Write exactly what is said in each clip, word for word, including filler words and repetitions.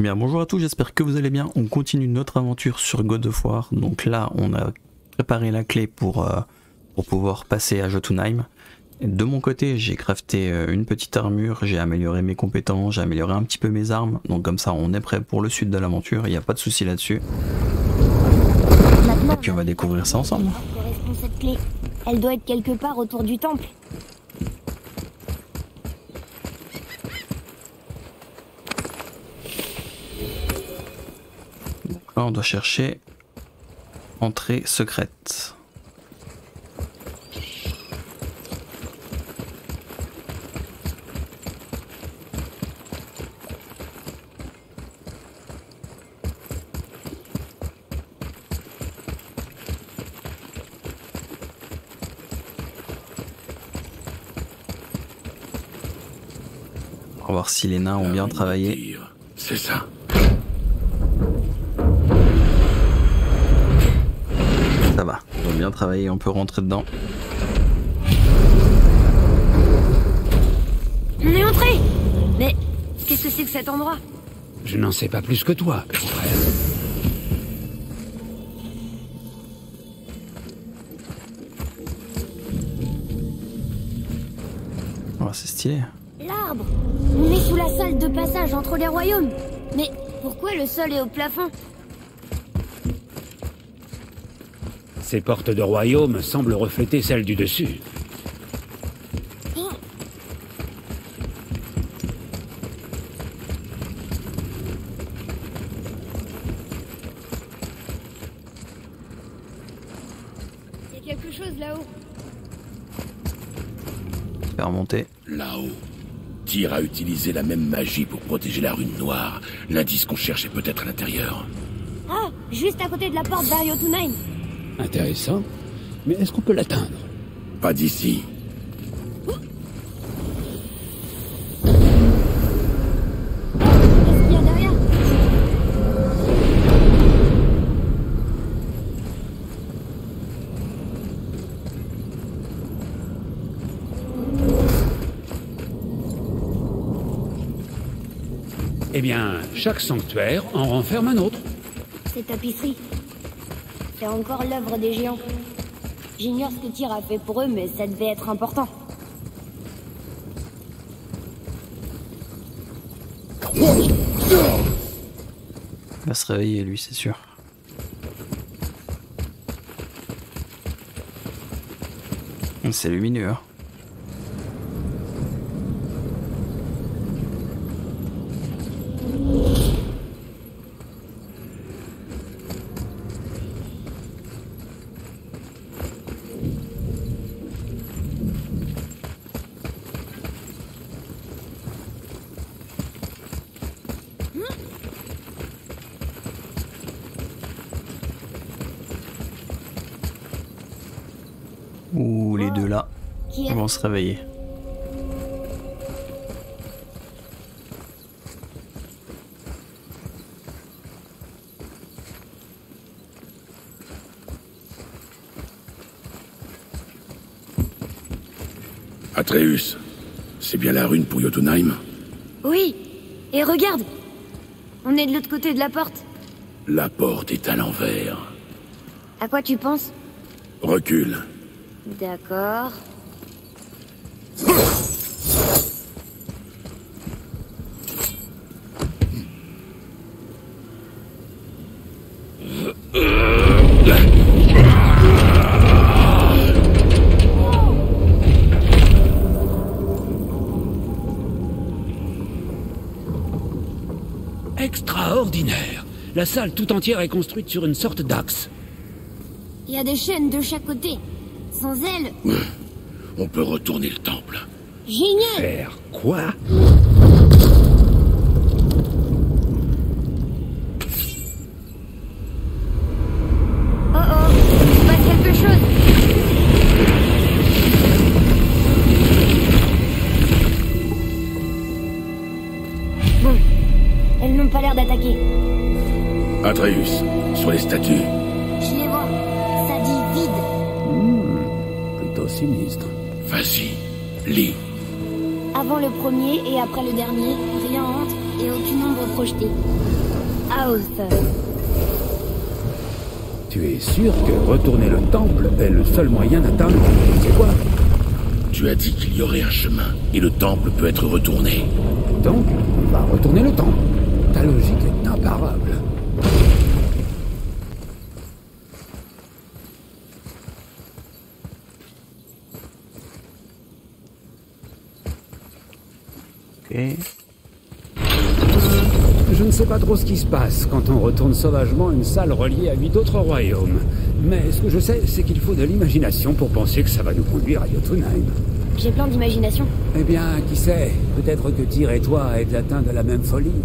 Bien, bonjour à tous, j'espère que vous allez bien. On continue notre aventure sur God of War. Donc là, on a préparé la clé pour, euh, pour pouvoir passer à Jotunheim. De mon côté, j'ai crafté une petite armure, j'ai amélioré mes compétences, j'ai amélioré un petit peu mes armes. Donc comme ça, on est prêt pour le sud de l'aventure, il n'y a pas de souci là-dessus. Et puis on va découvrir ça ensemble. Correspond cette clé. Elle doit être quelque part autour du temple. Donc là, on doit chercher entrée secrète. On va voir si les nains ont bien travaillé. C'est ça. Ça va, ils ont bien travaillé, on peut rentrer dedans. On est entré. Mais qu'est-ce que c'est que cet endroit? Je n'en sais pas plus que toi, grand frère. Oh, c'est stylé. L'arbre. On est sous la salle de passage entre les royaumes. Mais pourquoi le sol est au plafond? Ces portes de royaume semblent refléter celles du dessus. Oh. Il y a quelque chose là-haut. Faire remonter. Là-haut, Tyr a utilisé la même magie pour protéger la rune noire. L'indice qu'on cherche est peut-être à l'intérieur. Ah, juste à côté de la porte vers Jotunheim. Intéressant. Mais est-ce qu'on peut l'atteindre? Pas d'ici. Qu'est-ce qu'il y a derrière? Eh bien, chaque sanctuaire en renferme un autre. Ces tapisseries. C'est encore l'œuvre des géants. J'ignore ce que Tyr a fait pour eux, mais ça devait être important. Il va se réveiller lui, c'est sûr. C'est lumineux, hein. Ouh, les deux là, Qui ils est... vont se réveiller. Atreus, c'est bien la rune pour Jotunheim? Oui. Et regarde. On est de l'autre côté de la porte. La porte est à l'envers. À quoi tu penses? Recule. D'accord. Extraordinaire. La salle tout entière est construite sur une sorte d'axe. Il y a des chaînes de chaque côté. Sans elles... On peut retourner le temple. Génial! Faire quoi? Oh oh, il se passe quelque chose. Bon, elles n'ont pas l'air d'attaquer. Atreus, sur les statues. Je les vois. Ça dit vide. Plutôt sinistre. Vas-y, lis. Avant le premier et après le dernier, rien entre et aucune ombre projetée. House. Tu es sûr que retourner le temple est le seul moyen d'atteindre c'est quoi? Tu as dit qu'il y aurait un chemin, et le temple peut être retourné. Donc, on va retourner le temple. Ta logique est imparable. Ok. Je ne sais pas trop ce qui se passe quand on retourne sauvagement une salle reliée à huit autres royaumes. Mais ce que je sais, c'est qu'il faut de l'imagination pour penser que ça va nous conduire à Jotunheim. J'ai plein d'imagination. Eh bien, qui sait, peut-être que Tyr et toi êtes atteints de la même folie.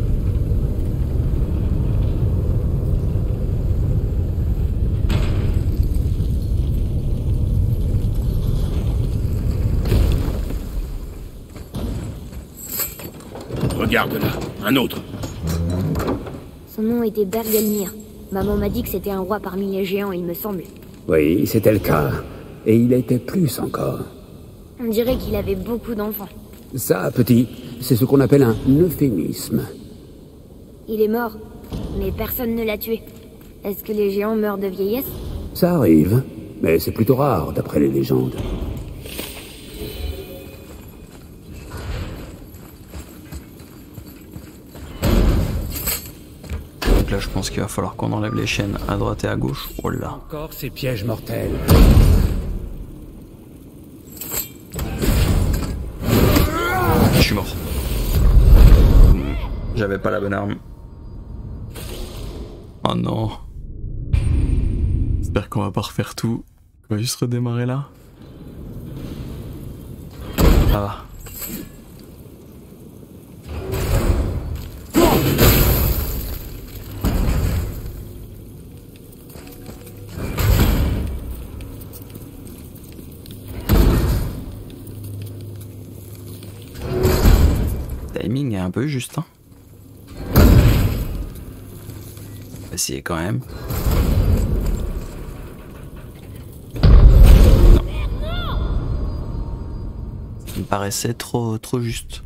Regarde là, un autre. Son nom était Bergelmir. Maman m'a dit que c'était un roi parmi les géants, il me semble. Oui, c'était le cas. Et il était plus encore. On dirait qu'il avait beaucoup d'enfants. Ça, petit, c'est ce qu'on appelle un euphémisme. Il est mort, mais personne ne l'a tué. Est-ce que les géants meurent de vieillesse? Ça arrive, mais c'est plutôt rare d'après les légendes. Donc là, je pense qu'il va falloir qu'on enlève les chaînes à droite et à gauche. Oh là. Encore ces pièges mortels. Je suis mort. J'avais pas la bonne arme. Oh non. J'espère qu'on va pas refaire tout. On va juste redémarrer là. Ça va. Le timing est un peu juste, hein. On va essayer quand même. Non. Ça me paraissait trop, trop juste.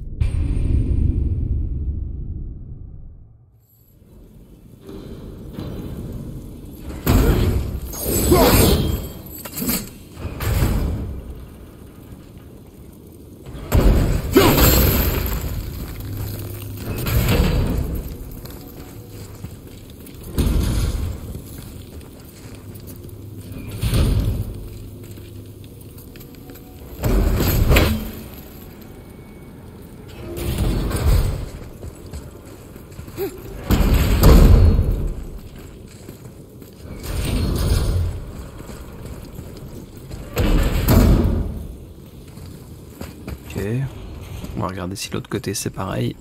On va regarder si l'autre côté c'est pareil.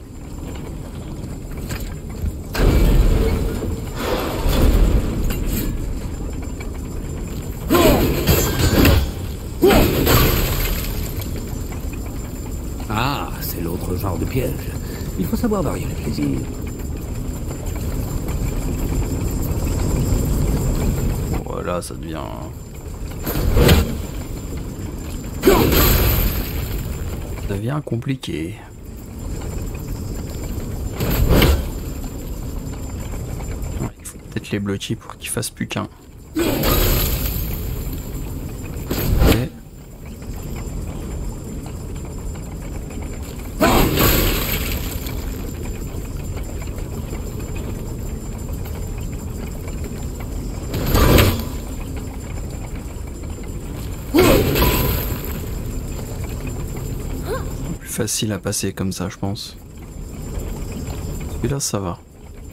Ah, c'est l'autre genre de piège. Il faut savoir varier les plaisirs. Voilà, ça devient... Ça devient compliqué. Ouais, il faut peut-être les bloquer pour qu'ils fassent plus qu'un. Okay. Facile à passer comme ça, je pense. Et là, ça va.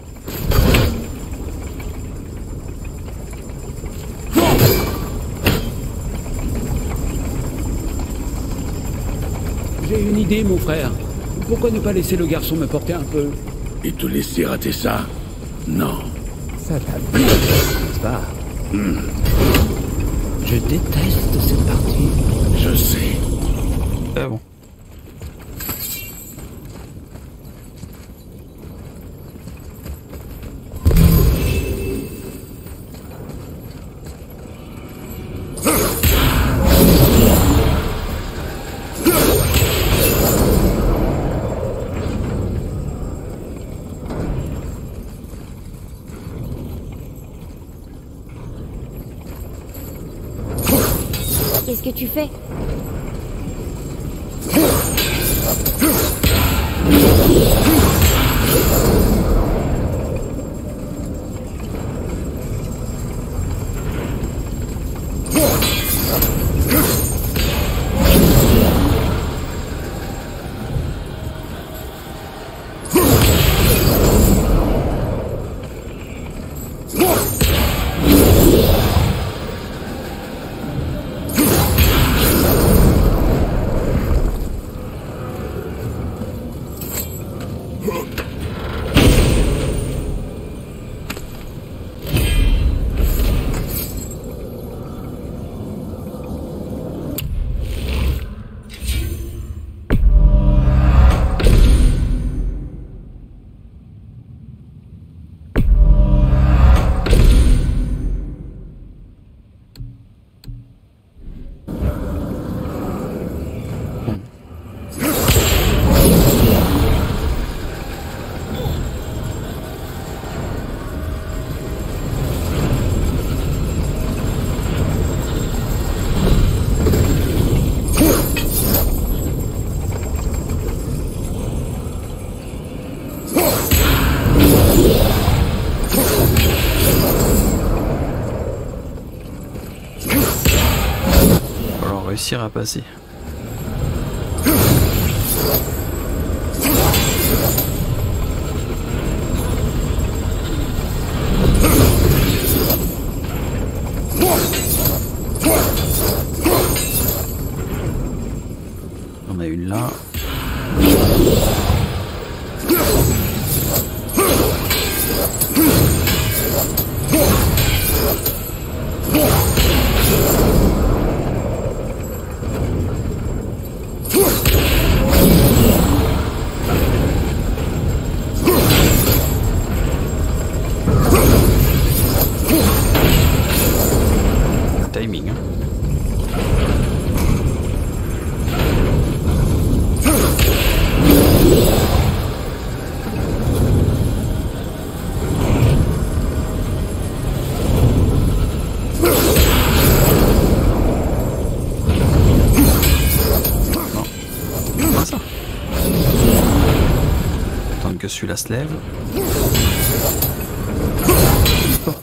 J'ai une idée, mon frère. Pourquoi ne pas laisser le garçon me porter un peu? Et te laisser rater ça? Non. Ça t'a bien, n'est-ce pas? hmm. Je déteste cette partie. Je sais. Ah bon. Qu'est-ce que tu fais? Réussir à passer. On a une là. Timing. Hein. Non, pas ça. Attendre que celui-là se lève. Oh.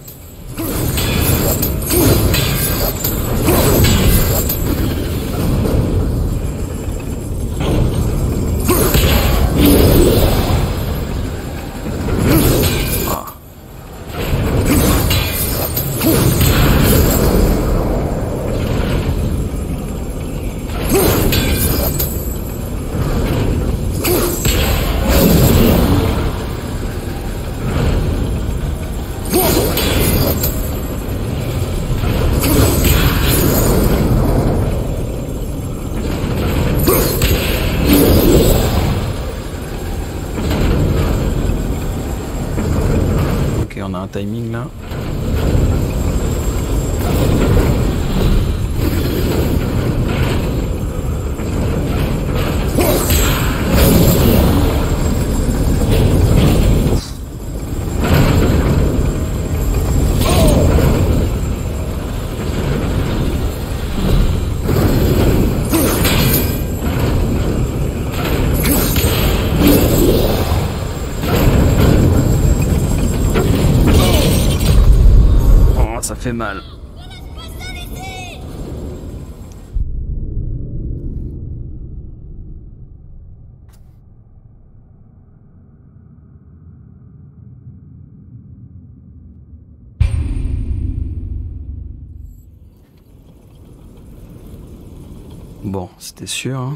On a un timing là. Ça fait mal. Bon, c'était sûr, hein.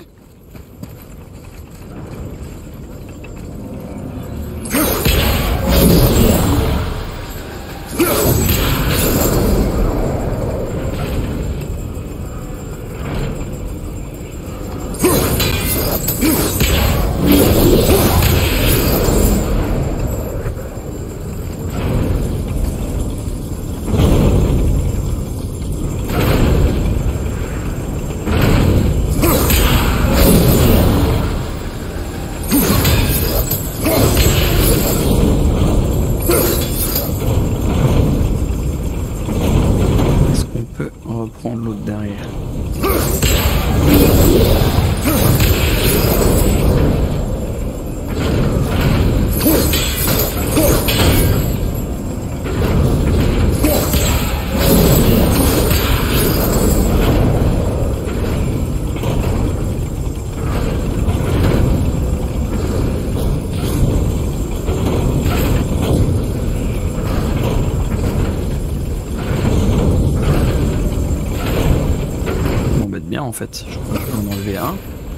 fait. Je crois que je vais en enlever un.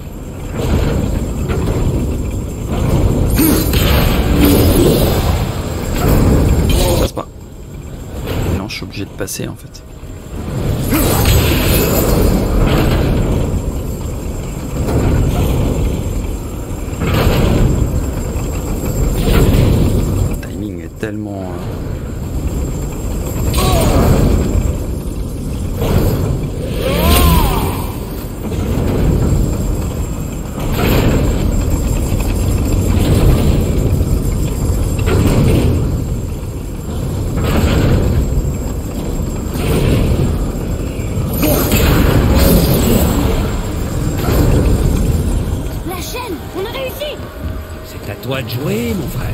Ça passe pas. Non, je suis obligé de passer en fait. Le timing est tellement... Toi de jouer, mon frère.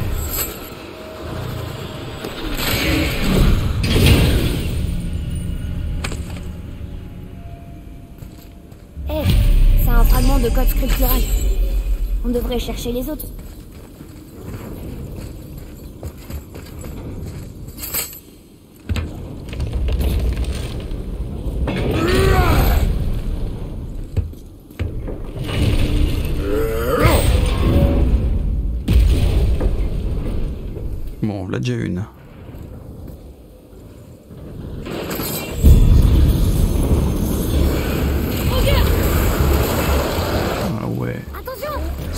Hé, hey, c'est un fragment de code scriptural. On devrait chercher les autres. Bon, là déjà une. Ah ouais. Attention!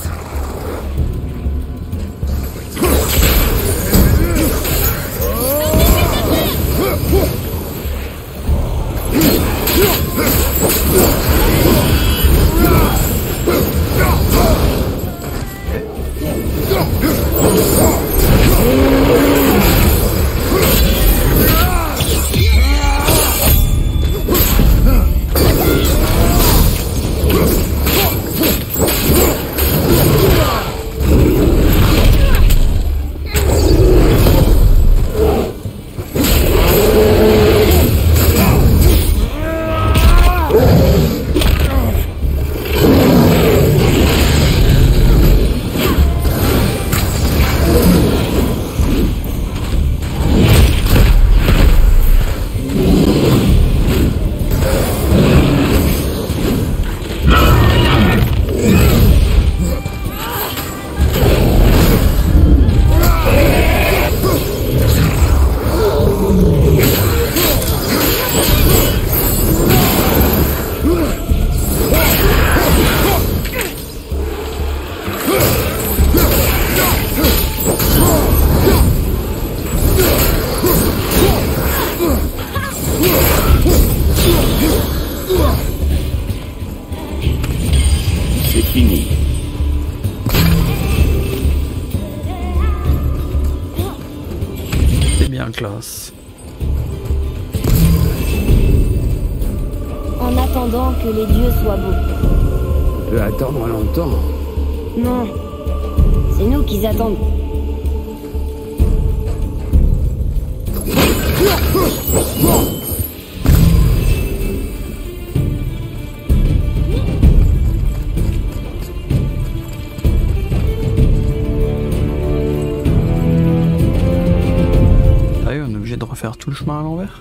Classe. En attendant que les dieux soient beaux. On peut attendre longtemps. Non, c'est nous qui attendent. De refaire tout le chemin à l'envers.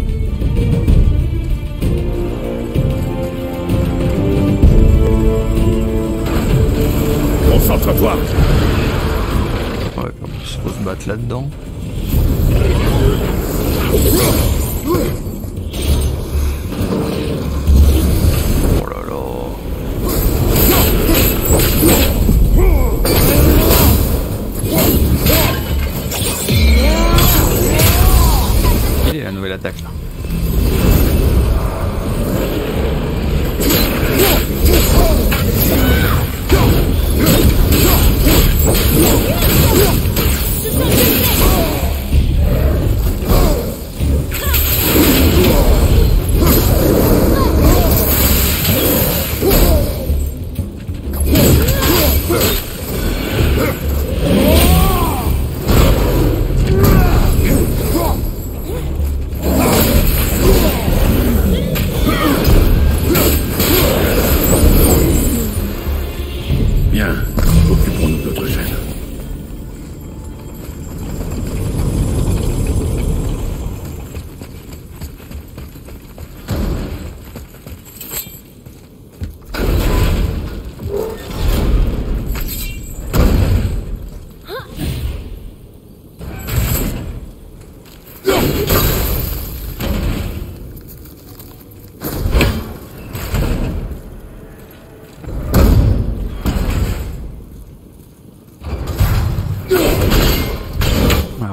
Concentre-toi. Ouais, on va se battre là-dedans. Oh là là. La nouvelle attaque là.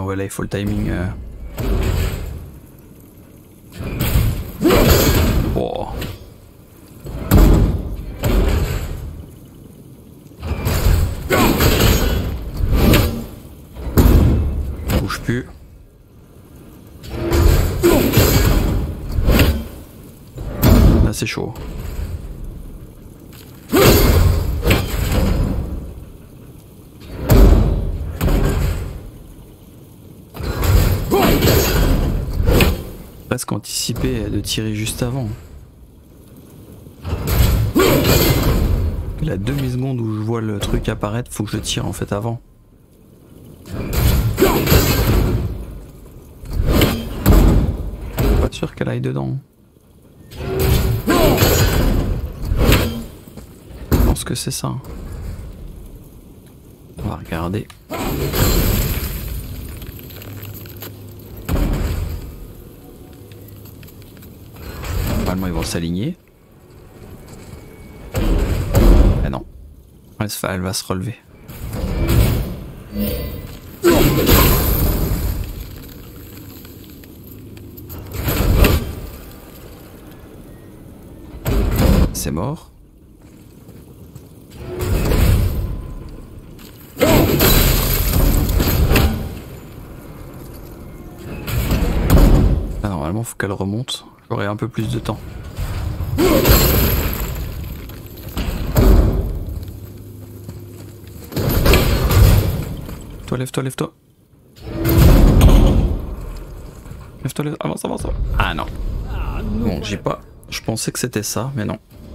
ouais, là il faut le timing. Euh... Oh. Bouge plus. Là c'est chaud. Presque anticipé de tirer juste avant. La demi-seconde où je vois le truc apparaître, faut que je tire en fait avant. Pas sûr qu'elle aille dedans. Je pense que c'est ça. On va regarder. Normalement ils vont s'aligner. Ah non. Elle va se relever. C'est mort. Ah, normalement faut qu'elle remonte. J'aurai un peu plus de temps. Toi, lève-toi, lève-toi. Lève-toi, lève-toi. Avance, avance. Ah non. Bon, j'ai pas. Je pensais que c'était ça, mais non.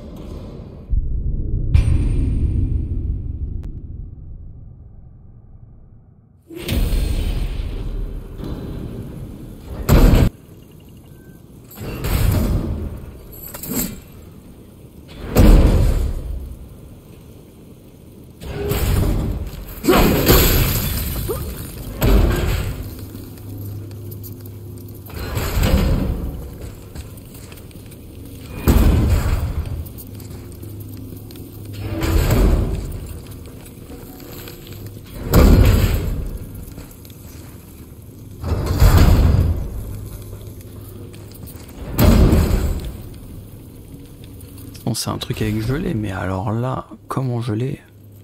C'est un truc avec gelé, mais alors là, comment geler?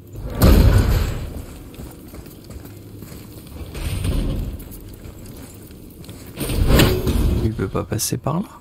Il peut pas passer par là.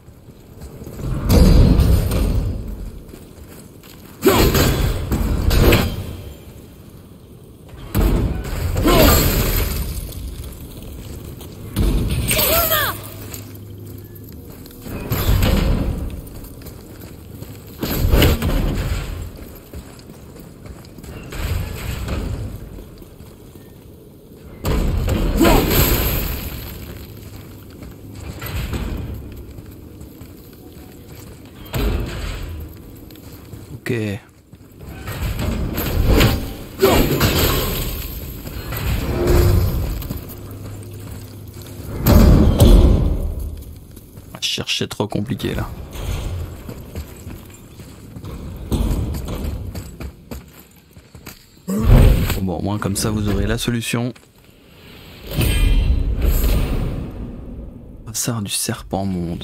Ok. Chercher trop compliqué là. Bon, au moins comme ça vous aurez la solution. Brassard du serpent monde.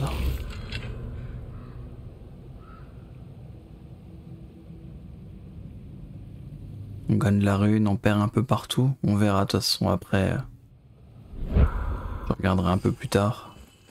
On gagne la rune, on perd un peu partout. On verra de toute façon après. Je regarderai un peu plus tard.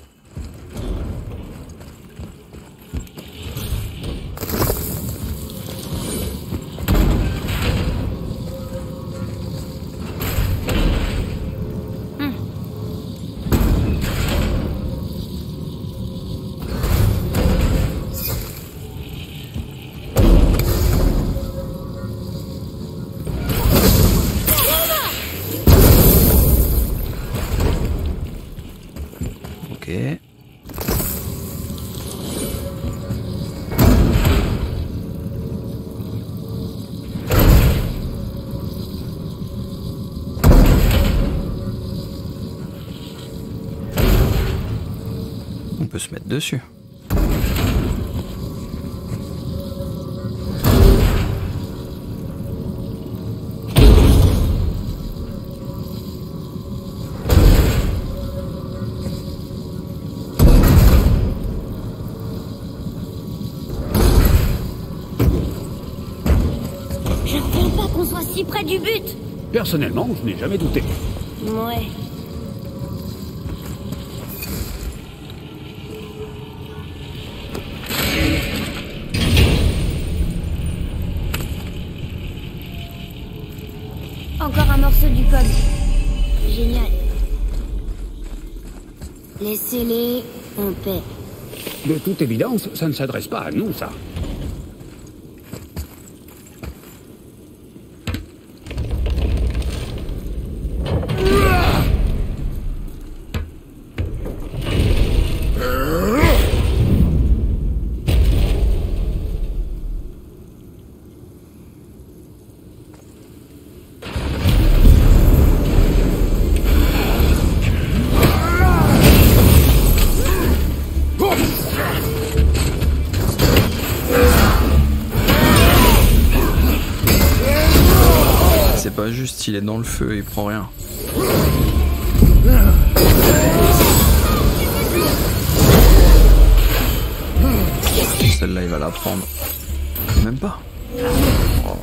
Ok. On peut se mettre dessus. du but. Personnellement, je n'ai jamais douté. Ouais. Encore un morceau du code. Génial. Laissez-les en paix. De toute évidence, ça ne s'adresse pas à nous, ça. Pas juste, il est dans le feu, il prend rien. Celle-là, il va la prendre. Même pas. Oh.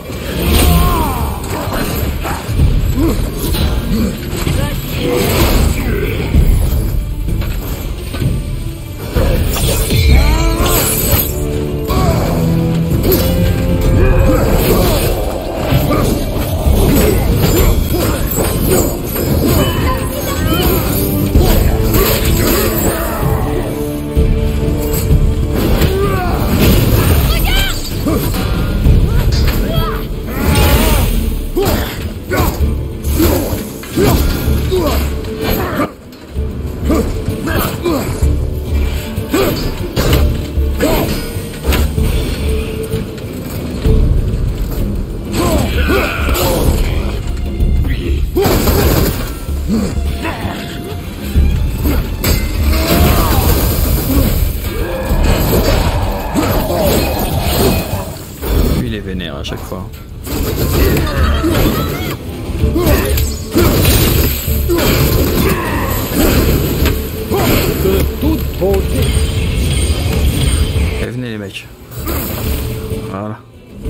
Lui, il est vénère à chaque fois. Que toute beauté. Et venez les mecs. Voilà.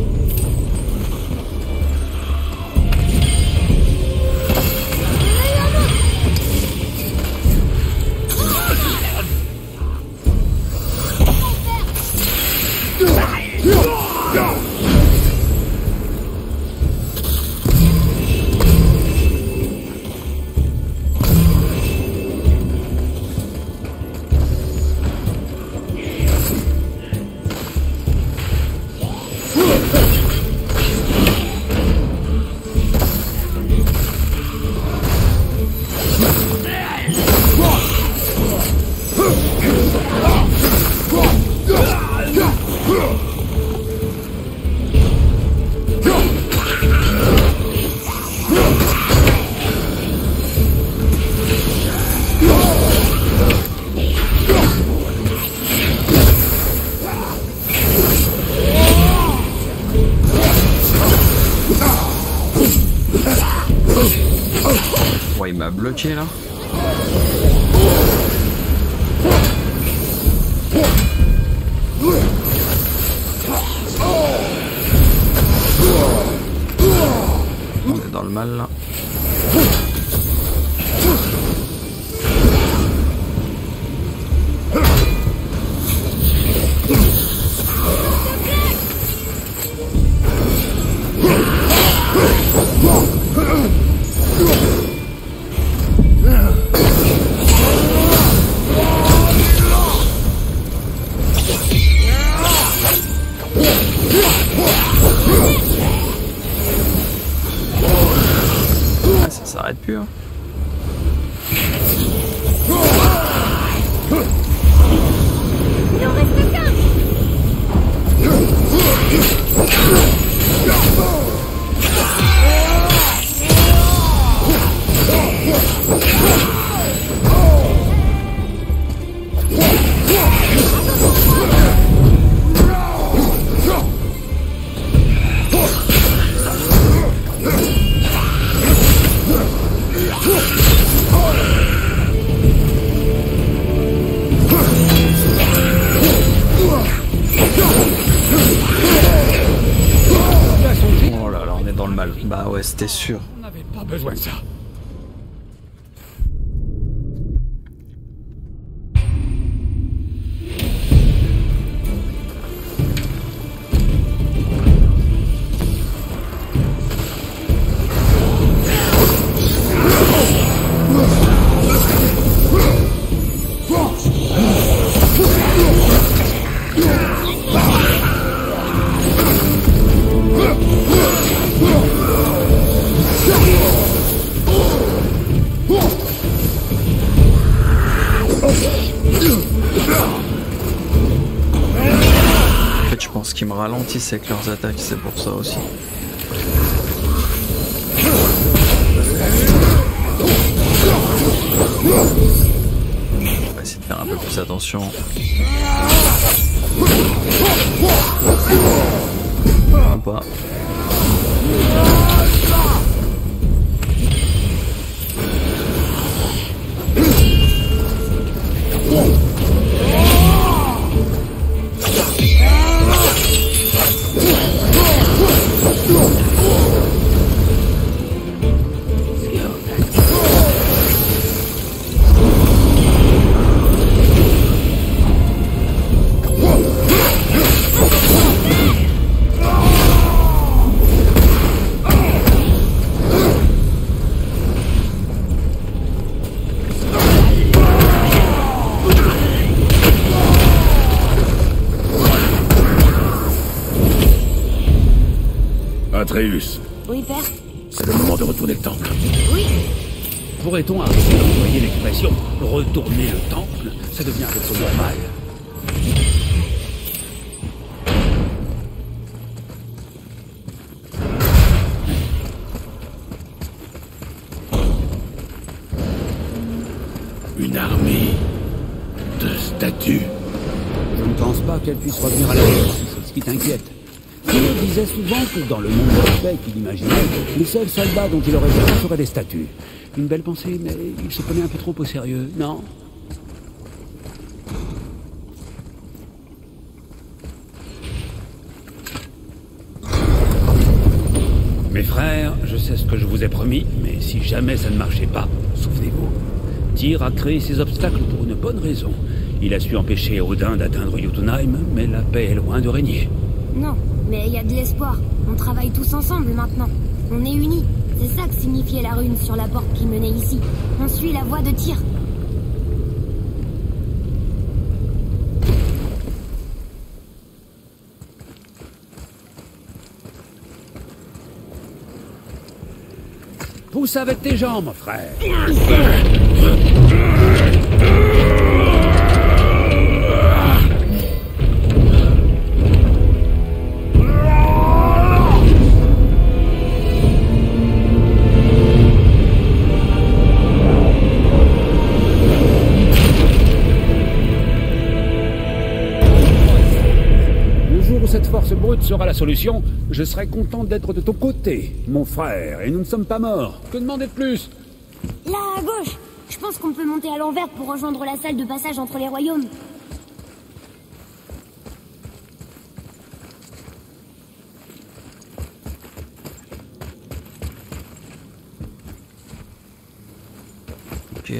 Ouais, il m'a bloqué là. On est dans le mal là. Ah, ça s'arrête plus hein. Il en reste qu'un. Oh ouais, c'était sûr. On n'avait pas besoin de ça. En fait, je pense qu'ils me ralentissent avec leurs attaques, c'est pour ça aussi. On va essayer de faire un peu plus attention. Même pas. Atreus, Oui, père? c'est le moment de retourner le temple. Oui. Pourrait-on arrêter d'employer l'expression « retourner le temple » Ça devient un peu trop normal. Une armée de statues. Je ne pense pas qu'elle puisse revenir à la vie, c'est ce qui t'inquiète. Il disait souvent que dans le monde de paix qu'il imaginait, les seuls soldats dont il aurait besoin seraient des statues. Une belle pensée, mais il se prenait un peu trop au sérieux, non? Mes frères, je sais ce que je vous ai promis, mais si jamais ça ne marchait pas, souvenez-vous. Tyr a créé ces obstacles pour une bonne raison. Il a su empêcher Odin d'atteindre Jotunheim, mais la paix est loin de régner. Non, mais il y a de l'espoir. On travaille tous ensemble maintenant. On est unis. C'est ça que signifiait la rune sur la porte qui menait ici. On suit la voie de Tyr. Pousse avec tes jambes, mon frère. Cette force brute sera la solution, je serai content d'être de ton côté, mon frère, et nous ne sommes pas morts. Que demander de plus? Là, à gauche. Je pense qu'on peut monter à l'envers pour rejoindre la salle de passage entre les royaumes. Ok.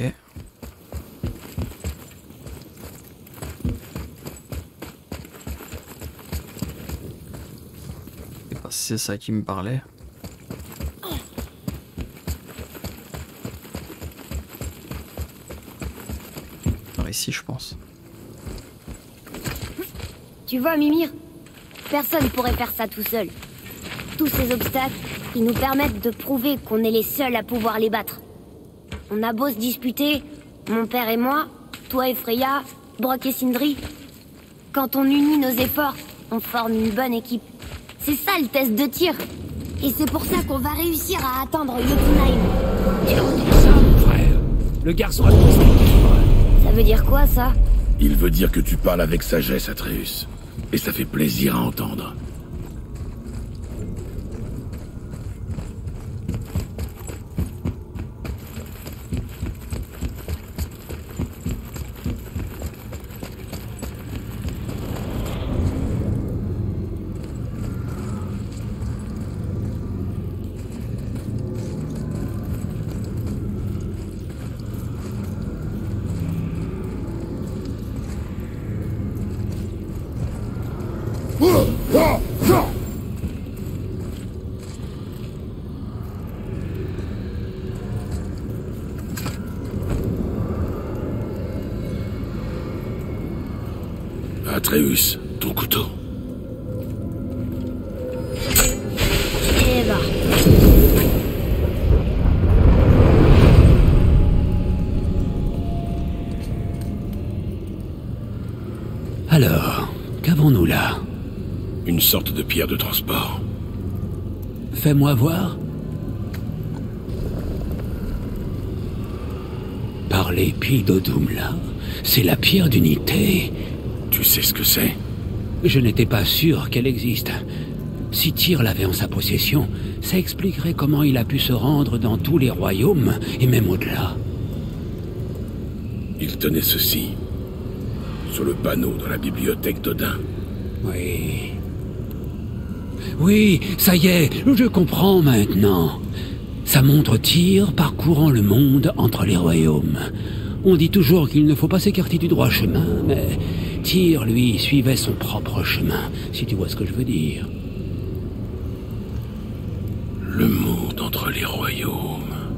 C'est ça qui me parlait. Par ici, je pense. Tu vois, Mimir, personne pourrait faire ça tout seul. Tous ces obstacles, ils nous permettent de prouver qu'on est les seuls à pouvoir les battre. On a beau se disputer, mon père et moi, toi et Freya, Brok et Sindri. Quand on unit nos efforts, on forme une bonne équipe. C'est ça le test de Tyr. Et c'est pour ça qu'on va réussir à atteindre Jotunheim. Tiens, dis ça, mon frère. Le garçon a tout ça. Ça veut dire quoi, ça? Il veut dire que tu parles avec sagesse, Atreus. Et ça fait plaisir à entendre. Atreus, ton couteau. Eh ben. Alors, qu'avons-nous là? Une sorte de pierre de transport. Fais-moi voir. Par les pieds d'Odum, là, c'est la pierre d'unité. Tu sais ce que c'est? Je n'étais pas sûr qu'elle existe. Si Tyr l'avait en sa possession, ça expliquerait comment il a pu se rendre dans tous les royaumes, et même au-delà. Il tenait ceci, sur le panneau dans la bibliothèque d'Odin. Oui. Oui, ça y est, je comprends maintenant. Ça montre Tyr parcourant le monde entre les royaumes. On dit toujours qu'il ne faut pas s'écarter du droit chemin, mais Tyr, lui, suivait son propre chemin, si tu vois ce que je veux dire. Le monde entre les royaumes.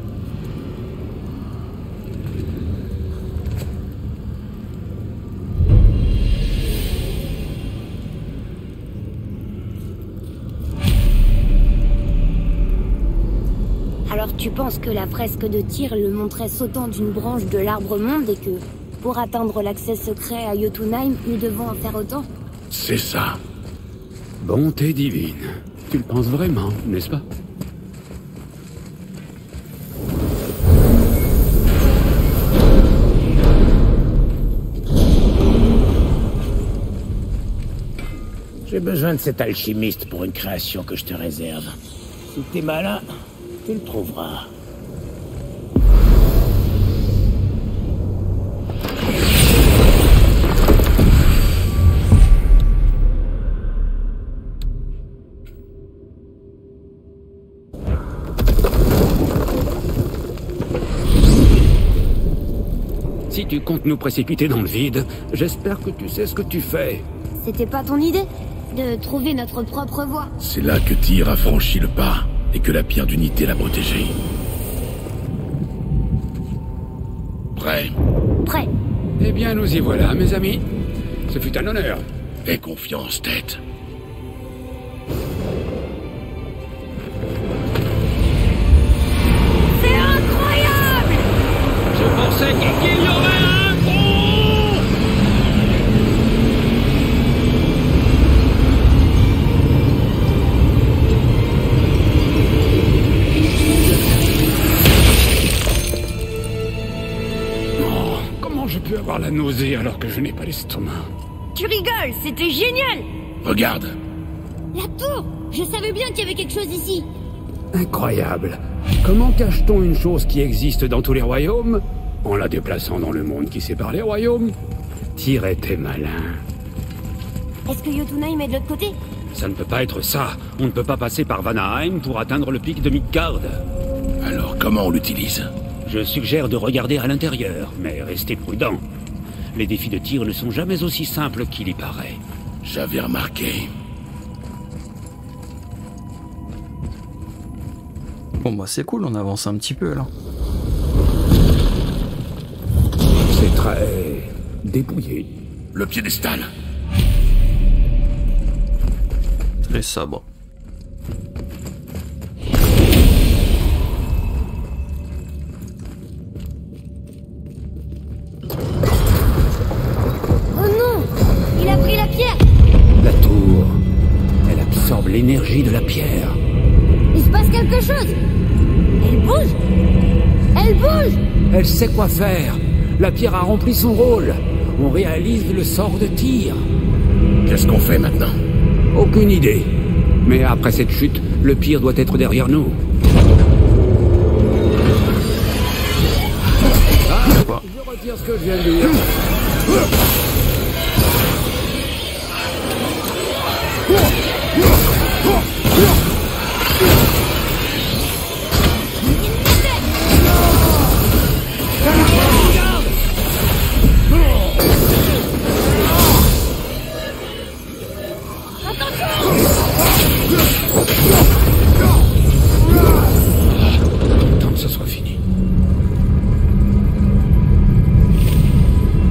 Alors tu penses que la fresque de Tyr le montrait sautant d'une branche de l'arbre monde et que, pour atteindre l'accès secret à Jotunheim, nous devons en faire autant? C'est ça. Bonté divine. Tu le penses vraiment, n'est-ce pas? J'ai besoin de cet alchimiste pour une création que je te réserve. Si t'es malin, tu le trouveras. Si tu comptes nous précipiter dans le vide, j'espère que tu sais ce que tu fais. C'était pas ton idée? De trouver notre propre voie? C'est là que Tyr a franchi le pas, et que la pierre d'unité l'a protégé. Prêt? Prêt. Eh bien, nous y voilà, mes amis. Ce fut un honneur. Aie confiance, tête. C'est incroyable! Je pensais qu'il y aurait un pont! Oh, comment je peux avoir la nausée alors que je n'ai pas l'estomac? Tu rigoles, c'était génial! Regarde. La tour! Je savais bien qu'il y avait quelque chose ici. Incroyable. Comment cache-t-on une chose qui existe dans tous les royaumes en la déplaçant dans le monde qui sépare les royaumes? Tyr était malin. Est-ce que Jotunheim est de l'autre côté? Ça ne peut pas être ça. On ne peut pas passer par Vanaheim pour atteindre le pic de Midgard. Alors comment on l'utilise? Je suggère de regarder à l'intérieur, mais restez prudent. Les défis de Tyr ne sont jamais aussi simples qu'il y paraît. J'avais remarqué. Bon bah c'est cool, on avance un petit peu là. C'est très dépouillé. Le piédestal. Très sobre. Oh non! Il a pris la pierre! La tour, elle absorbe l'énergie de la pierre. Il se passe quelque chose! Elle bouge! Elle bouge! Elle sait quoi faire. La pierre a rempli son rôle. On réalise le sort de Tyr. Qu'est-ce qu'on fait maintenant? Aucune idée. Mais après cette chute, le pire doit être derrière nous. Ah, je retire ce que je viens de dire. Tant que ce soit fini.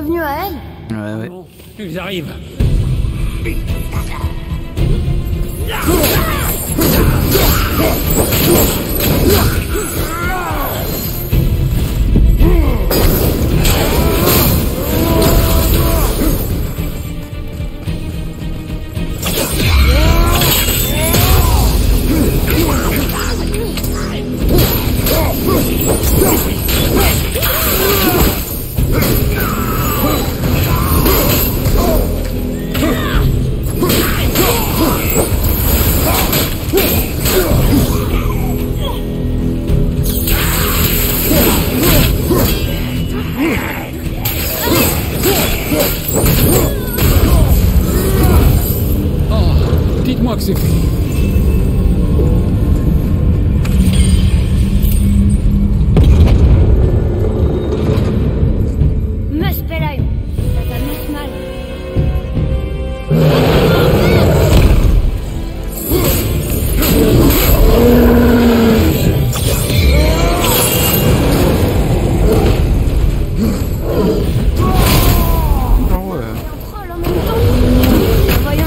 revenus à elle? Ouais, ouais. Bon, ils arrivent. Dites-moi que c'est fini. Muspelheim, ça t'amuse mal. Oh ouais. Un troll en même temps. Voyons.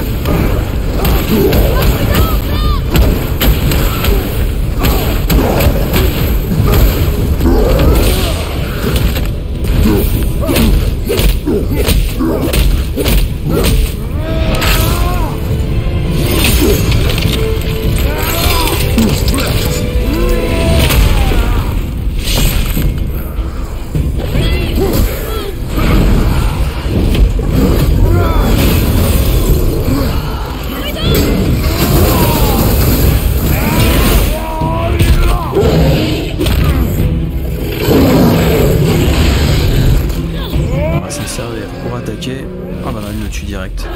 On va s'en servir pour attaquer. Ah bah là, il le tue direct.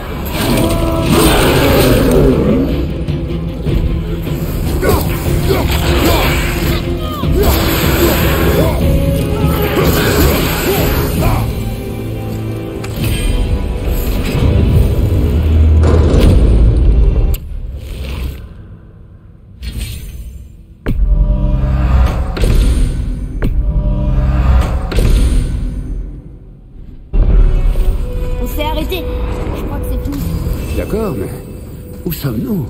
On s'est arrêté. Je crois que c'est fini. D'accord, mais où sommes-nous?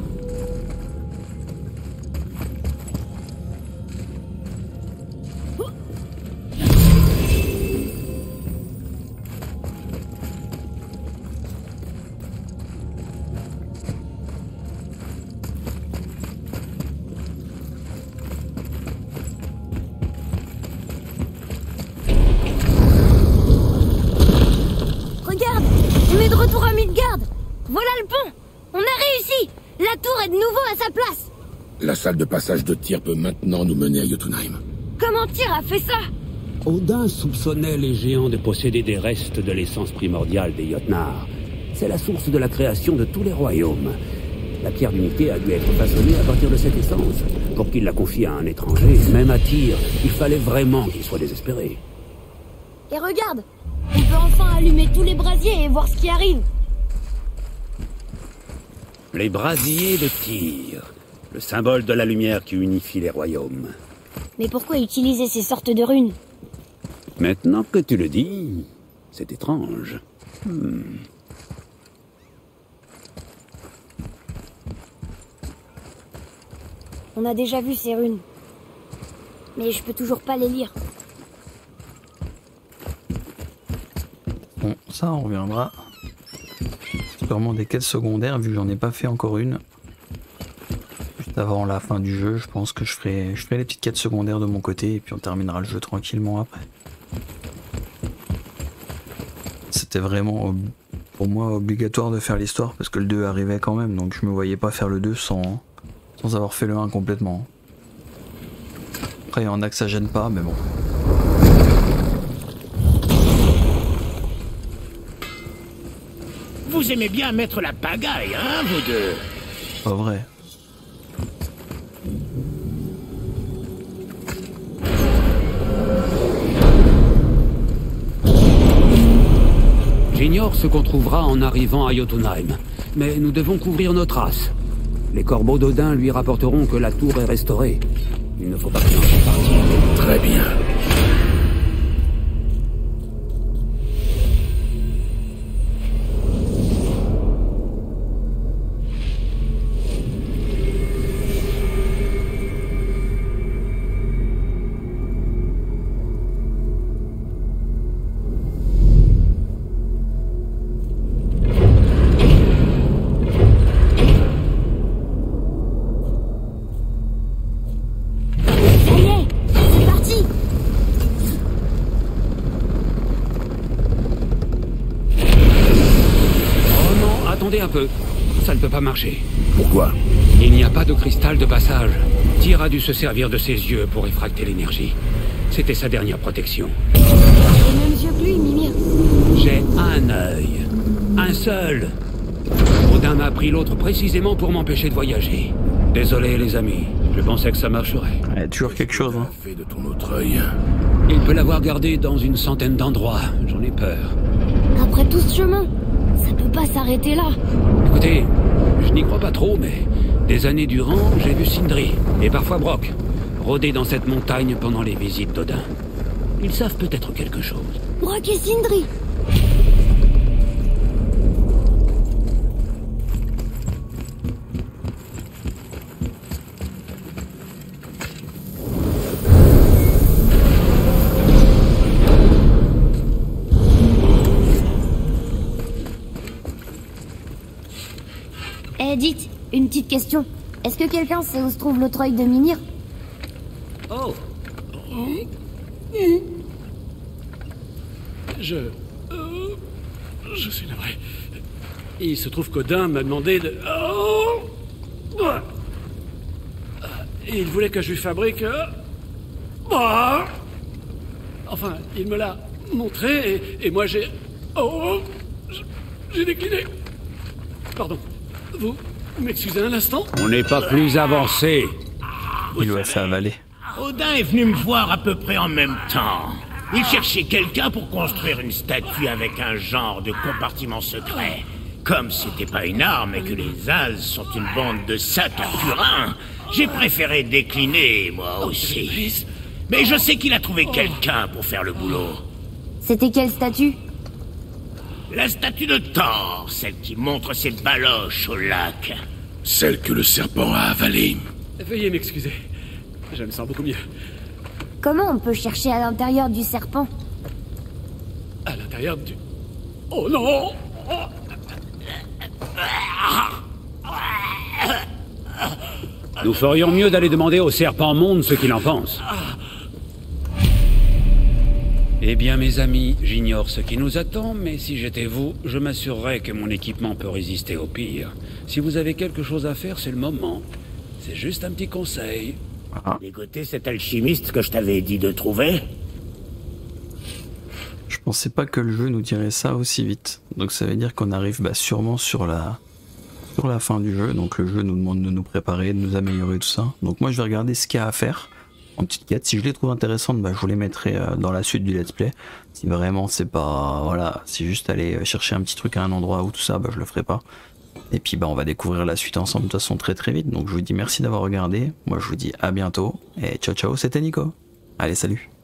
Regarde, on est de retour à Midgard. Voilà le pont. On a réussi. La tour est de nouveau à sa place. La salle de passage de tir peut maintenant nous mener à Jotunheim. Comment Tyr a fait ça? Odin soupçonnait les géants de posséder des restes de l'essence primordiale des Jotnar. C'est la source de la création de tous les royaumes. La pierre d'unité a dû être façonnée à partir de cette essence. Pour qu'il la confie à un étranger, même à Tyr, il fallait vraiment qu'il soit désespéré. Et regarde, on peut enfin allumer tous les brasiers et voir ce qui arrive. Les brasiers de Tyr, le symbole de la lumière qui unifie les royaumes. Mais pourquoi utiliser ces sortes de runes? Maintenant que tu le dis, c'est étrange. Hmm. On a déjà vu ces runes. Mais je peux toujours pas les lire. Bon, ça on reviendra. Sûrement des quêtes secondaires vu que j'en ai pas fait encore une. Juste avant la fin du jeu, je pense que je ferai, je ferai les petites quêtes secondaires de mon côté et puis on terminera le jeu tranquillement après. C'était vraiment ob- pour moi obligatoire de faire l'histoire parce que le deux arrivait quand même, donc je me voyais pas faire le deux sans, sans avoir fait le un complètement. Après il y en a que ça gêne pas, mais bon. Vous aimez bien mettre la pagaille, hein, vous deux? Pas vrai. J'ignore ce qu'on trouvera en arrivant à Jotunheim, mais nous devons couvrir nos traces. Les corbeaux d'Odin lui rapporteront que la tour est restaurée. Il ne faut pas qu'il en soit parti. Très bien. Attendez un peu. Ça ne peut pas marcher. Pourquoi? Il n'y a pas de cristal de passage. Tyr a dû se servir de ses yeux pour effracter l'énergie. C'était sa dernière protection. Les mêmes yeux que lui, Mimir. J'ai un œil. Un seul. Odin m'a pris l'autre précisément pour m'empêcher de voyager. Désolé les amis, je pensais que ça marcherait. Ouais, toujours quelque chose, hein. Fait de ton autre œil. Il peut l'avoir gardé dans une centaine d'endroits, j'en ai peur. Après tout ce chemin, ça peut pas s'arrêter là. Écoutez, je n'y crois pas trop, mais des années durant, j'ai vu Sindri, et parfois Brok, rôder dans cette montagne pendant les visites d'Odin. Ils savent peut-être quelque chose. Brok et Sindri. Eh, dites, une petite question. Est-ce que quelqu'un sait où se trouve l'autre œil de Mimir? Oh. Je... euh, je suis navré. Il se trouve qu'Odin m'a demandé de... Oh. Il voulait que je lui fabrique... Oh. Enfin, il me l'a montré et, et moi j'ai... Oh. J'ai décliné. Pardon. Vous m'excusez un instant? On n'est pas plus avancé. Il lui a fait avaler. Odin est venu me voir à peu près en même temps. Il cherchait quelqu'un pour construire une statue avec un genre de compartiment secret. Comme c'était pas une arme et que les As sont une bande de sacs à purin, j'ai préféré décliner, moi aussi. Mais je sais qu'il a trouvé quelqu'un pour faire le boulot. C'était quelle statue? La statue de Thor, celle qui montre ses baloches au lac. Celle que le serpent a avalée. Veuillez m'excuser. Je me sens beaucoup mieux. Comment on peut chercher à l'intérieur du serpent? À l'intérieur du... Oh non! Nous ferions mieux d'aller demander au serpent monde ce qu'il en pense. Eh bien, mes amis, j'ignore ce qui nous attend, mais si j'étais vous, je m'assurerais que mon équipement peut résister au pire. Si vous avez quelque chose à faire, c'est le moment. C'est juste un petit conseil. Ah. Écoutez cet alchimiste que je t'avais dit de trouver. Je pensais pas que le jeu nous dirait ça aussi vite. Donc ça veut dire qu'on arrive bah, sûrement sur la... sur la fin du jeu. Donc le jeu nous demande de nous préparer, de nous améliorer, tout ça. Donc moi je vais regarder ce qu'il y a à faire en petite quête. Si je les trouve intéressantes, bah, je vous les mettrai euh, dans la suite du let's play. Si vraiment c'est pas... voilà, c'est juste aller chercher un petit truc à un endroit ou tout ça, bah, je le ferai pas. Et puis bah, on va découvrir la suite ensemble de toute façon très très vite. Donc je vous dis merci d'avoir regardé. Moi je vous dis à bientôt. Et ciao ciao, c'était Nico. Allez, salut.